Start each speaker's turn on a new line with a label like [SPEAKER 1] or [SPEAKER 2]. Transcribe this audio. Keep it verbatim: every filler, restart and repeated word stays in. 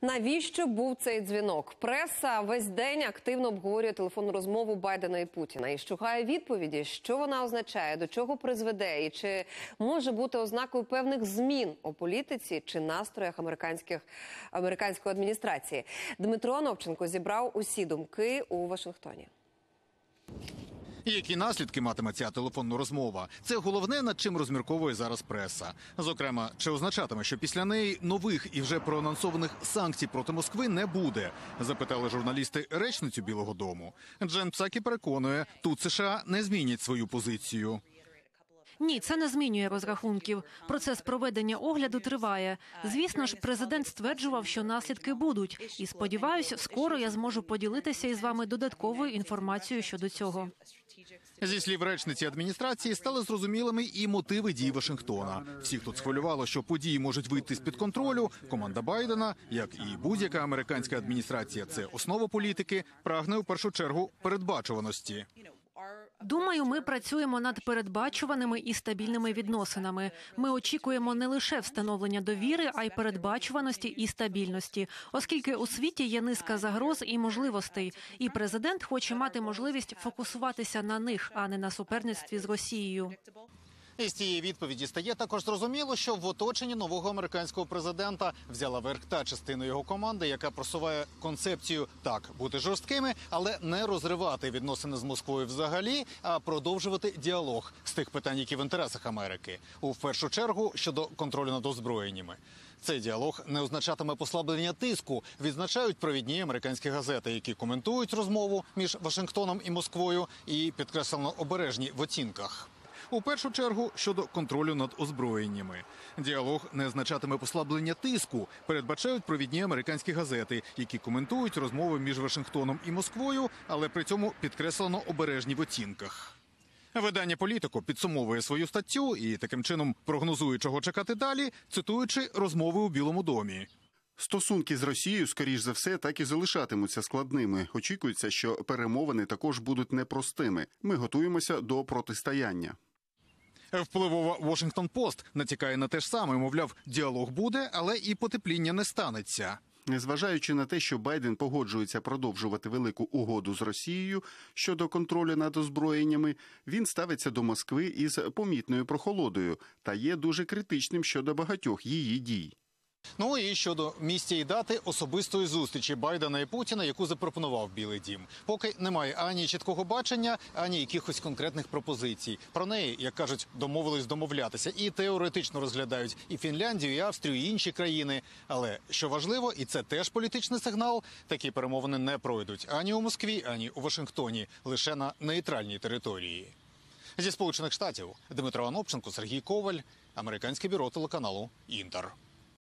[SPEAKER 1] Навіщо був цей дзвінок? Преса весь день активно обговорює телефонну розмову Байдена і Путіна і шукає відповіді, що вона означає, до чого призведе і чи може бути ознакою певних змін у політиці чи настроях американських, американської адміністрації. Дмитро Оновченко зібрав усі думки у Вашингтоні.
[SPEAKER 2] Які наслідки матиме ця телефонна розмова? Це головне, над чим розмірковує зараз преса. Зокрема, чи означатиме, що після неї нових і вже проанонсованих санкцій проти Москви не буде? Запитали журналісти речницю Білого дому. Джен Псакі переконує, тут США не змінять свою позицію.
[SPEAKER 3] Ні, це не змінює розрахунків. Процес проведення огляду триває. Звісно ж, президент стверджував, що наслідки будуть. І сподіваюся, скоро я зможу поділитися із вами додатковою інформацією щодо цього.
[SPEAKER 2] Зі слів речниці адміністрації стали зрозумілими і мотиви дій Вашингтона. Всіх тут схвилювало, що події можуть вийти з-під контролю. Команда Байдена, як і будь-яка американська адміністрація, це основа політики, прагне у першу чергу передбачуваності.
[SPEAKER 3] Думаю, ми працюємо над передбачуваними і стабільними відносинами. Ми очікуємо не лише встановлення довіри, а й передбачуваності і стабільності, оскільки у світі є низка загроз і можливостей. І президент хоче мати можливість фокусуватися на них, а не на суперництві з Росією.
[SPEAKER 2] Із цієї відповіді стає також зрозуміло, що в оточенні нового американського президента взяла верх та частина його команди, яка просуває концепцію так, бути жорсткими, але не розривати відносини з Москвою взагалі, а продовжувати діалог з тих питань, які в інтересах Америки. У першу чергу щодо контролю над озброєннями. Цей діалог не означатиме послаблення тиску, відзначають провідні американські газети, які коментують розмову між Вашингтоном і Москвою і підкреслено обережні в оцінках. У першу чергу щодо контролю над озброєннями. Діалог не означатиме послаблення тиску, передбачають провідні американські газети, які коментують розмови між Вашингтоном і Москвою, але при цьому підкреслено обережні в оцінках. Видання «Політико» підсумовує свою статтю і таким чином прогнозує, чого чекати далі, цитуючи розмови у Білому домі.
[SPEAKER 4] Стосунки з Росією, скоріш за все, так і залишатимуться складними. Очікується, що перемовини також будуть непростими. Ми готуємося до протистояння.
[SPEAKER 2] Впливова «Вашингтон Пост» натякає на те ж саме, мовляв, діалог буде, але і потепління не станеться.
[SPEAKER 4] Незважаючи на те, що Байден погоджується продовжувати велику угоду з Росією щодо контролю над озброєннями, він ставиться до Москви із помітною прохолодою та є дуже критичним щодо багатьох її дій.
[SPEAKER 2] Ну і щодо місця і дати особистої зустрічі Байдена і Путіна, яку запропонував Білий дім. Поки немає ані чіткого бачення, ані якихось конкретних пропозицій. Про неї, як кажуть, домовились домовлятися. І теоретично розглядають і Фінляндію, і Австрію, і інші країни. Але, що важливо, і це теж політичний сигнал, такі перемовини не пройдуть ані у Москві, ані у Вашингтоні, лише на нейтральній території. Зі Сполучених Штатів Дмитро Оновченко, Сергій Коваль, Американське бюро телеканалу «Інтер».